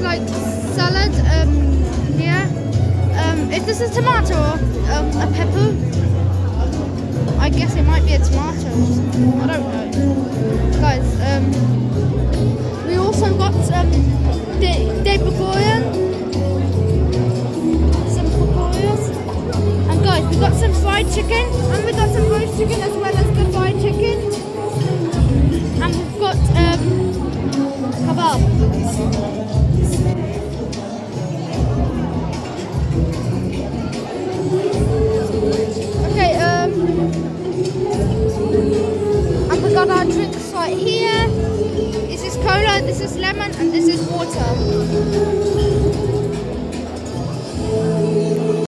like salad here. Is this a tomato or a pepper? I guess it might be a tomato or something. I don't know. Guys, we also got de papaya. Some papayas. And guys, we got some fried chicken. And we got some roast chicken as well as the fried chicken. And we've got kebab. Okay, and we got our drinks right here. This is cola, this is lemon, and this is water.